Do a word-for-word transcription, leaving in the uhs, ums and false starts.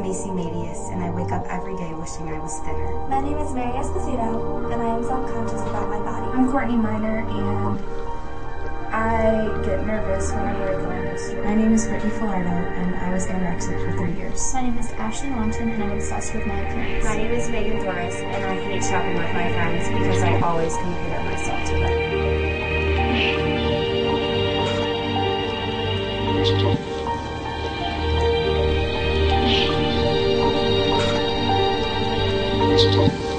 Macy Madius, and I wake up every day wishing I was thinner. My name is Mary Esposito, and I am self-conscious about my body. I'm Courtney Miner, and I get nervous whenever I go on the store. My name is Brittany Filardo, and I was anorexic for three years. My name is Ashley Longton, and I'm obsessed with my appearance. My name is Megan Torres, and I hate shopping with my friends because I always compare myself to them. Stop.